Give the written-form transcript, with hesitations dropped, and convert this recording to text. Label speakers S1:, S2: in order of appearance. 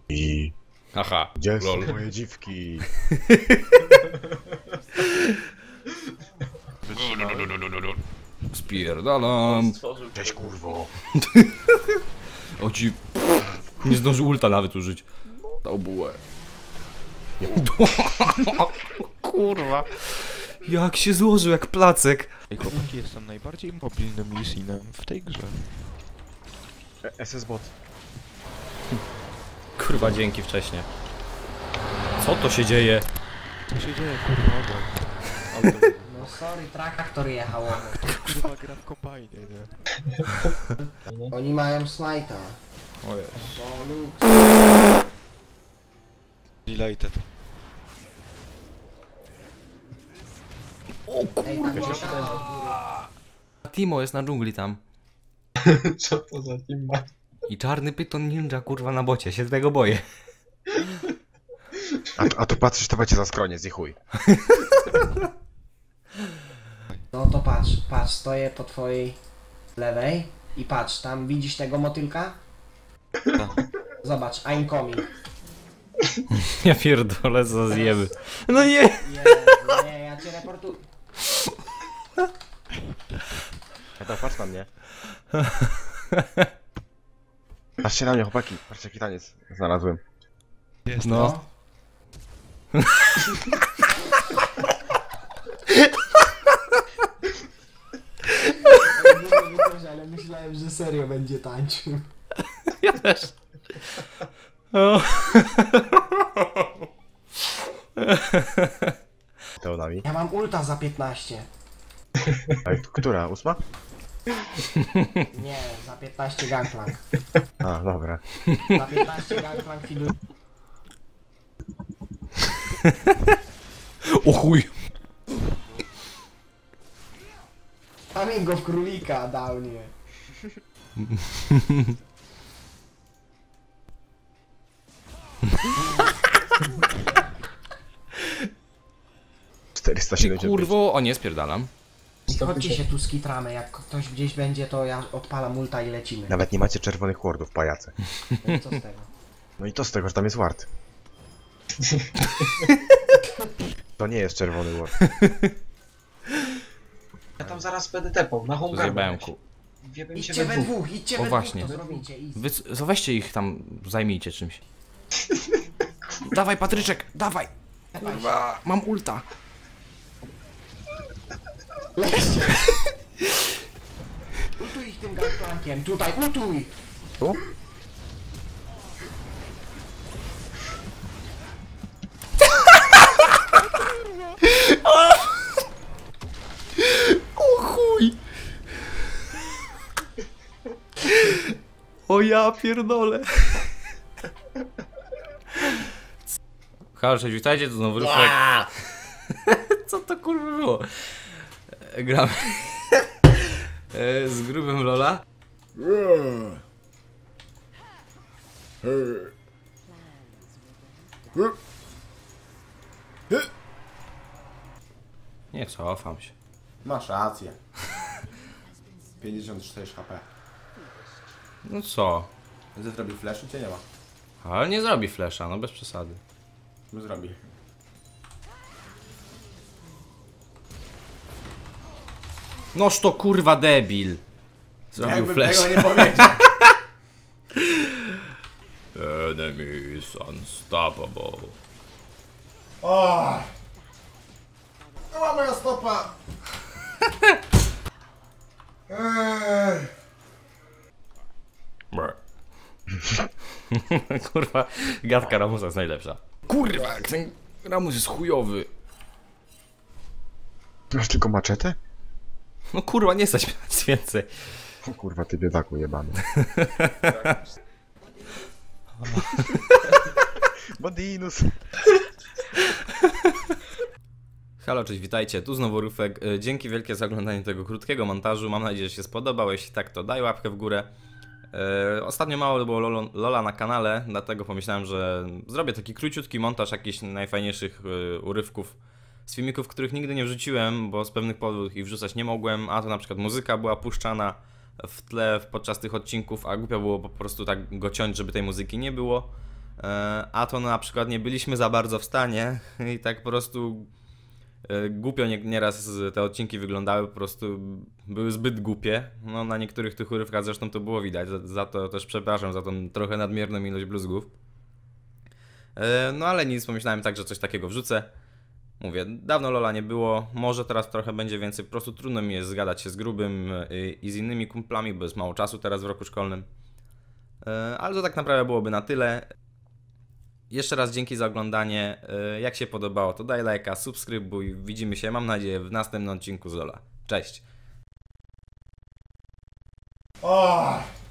S1: I...
S2: Haha,
S1: Gdzie
S2: lol.
S1: są moje dziwki?
S2: Spierdalam.
S1: Cześć kurwo.
S2: O ci... Nie zdążył ulta nawet użyć. Dał bułę. Kurwa. Jak się złożył, jak placek.
S3: Ej, chłopaki, jestem najbardziej mobilnym Lisinem w tej grze.
S1: SS-bot.
S2: Kurwa, dzięki wcześniej. Co to się dzieje?
S3: Co się dzieje, kurwa, obok?
S4: No sorry, traktor jechał obok.
S3: Kurwa, gra w kombajnie, nie?
S4: Oni mają smajta.
S2: O Jezu.
S3: Deleted.
S4: Ej, tam jechał.
S2: Timo jest na dżungli tam.
S5: Co to za team ma?
S2: I czarny pyton ninja, kurwa, na bocie. Się tego boję.
S1: A tu patrzysz, to będzie za skroniec i chuj.
S4: No to patrz, patrz, stoję po twojej lewej i patrz, tam widzisz tego motylka? Zobacz, I'm coming.
S2: Ja pierdolę, co zjemy. No nie!
S4: Jezu, nie, ja cię reportuję.
S1: A to patrz na mnie. Patrzcie na mnie, chłopaki. Patrzcie, jaki taniec znalazłem.
S3: Jest,
S2: No.
S4: Ale myślałem, że serio będzie tańczył.
S2: Ja też. O.
S1: Teodami.
S4: Ja mam ulta za 15.
S1: A która? 8?
S4: Nie, za 15 gangplank.
S1: A, dobra.
S4: Za 15 gangplank filu.
S2: O chuj.
S4: Pamięć go w królika dał, nie.
S1: 475.
S2: Kurwo, o nie, spierdalam.
S4: Chodźcie się tu skitramy, jak ktoś gdzieś będzie, to ja odpalam ulta i lecimy.
S1: Nawet nie macie czerwonych wardów, pajace.
S4: No i co z tego?
S1: No i to z tego, że tam jest ward. To nie jest czerwony ward.
S5: Ja tam zaraz będę tepał, na home
S2: Zjebałem ku.
S5: Wiebym się
S4: Idźcie
S5: we
S4: we
S5: dwóch.
S4: dwóch, idźcie
S2: O
S4: we
S2: właśnie.
S4: dwóch, to zrobicie i...
S2: Wy, weźcie ich tam, zajmijcie czymś. Dawaj, Patryczek, dawaj! Kurwa, mam ulta.
S4: Lećcie! Utuj ich tym gangplankiem, tutaj, utuj!
S1: Tu?
S2: O chuj! O ja pierdolę. Halo, cześć, witajcie, tu znowu Rufek. Co to kurwa było? Gramy z grubym Lola. Nie cofam się.
S6: Masz rację. 56 HP.
S2: No co?
S6: Gdy zrobi flash, cię nie ma.
S2: Ale nie zrobi flesza, no bez przesady.
S6: My zrobi.
S2: Noż to kurwa debil. Zrobił
S6: Jakbym
S2: flash.
S6: tego nie powiedział.
S2: Enemy is unstoppable.
S6: O! To moja stopa! Ej.
S2: Kurwa, gadka Ramusa jest najlepsza. Kurwa, jak ten Ramus jest chujowy.
S1: Masz tylko maczetę?
S2: No kurwa, nie stać mnie na nic więcej.
S1: O kurwa, ty biedaku jebany. Bodinus.
S2: Halo, cześć, witajcie, tu znowu Rufek. Dzięki wielkie za oglądanie tego krótkiego montażu. Mam nadzieję, że się spodobał. Jeśli tak, to daj łapkę w górę. Ostatnio mało było Lola na kanale, dlatego pomyślałem, że zrobię taki króciutki montaż jakichś najfajniejszych urywków z filmików, których nigdy nie wrzuciłem, bo z pewnych powodów ich wrzucać nie mogłem, a to na przykład muzyka była puszczana w tle podczas tych odcinków, a głupio było po prostu tak go ciąć, żeby tej muzyki nie było. A to na przykład nie byliśmy za bardzo w stanie i tak po prostu głupio nieraz te odcinki wyglądały, po prostu były zbyt głupie. No na niektórych tych urywkach zresztą to było widać, za to też przepraszam, za tą trochę nadmierną ilość bluzgów. No ale nic, pomyślałem tak, że coś takiego wrzucę. Mówię, dawno Lola nie było, może teraz trochę będzie więcej, po prostu trudno mi jest zgadać się z Grubym i z innymi kumplami, bo jest mało czasu teraz w roku szkolnym. Ale to tak naprawdę byłoby na tyle. Jeszcze raz dzięki za oglądanie. Jak się podobało, to daj lajka, subskrybuj. Widzimy się, mam nadzieję, w następnym odcinku z Lola. Cześć!
S6: Oh.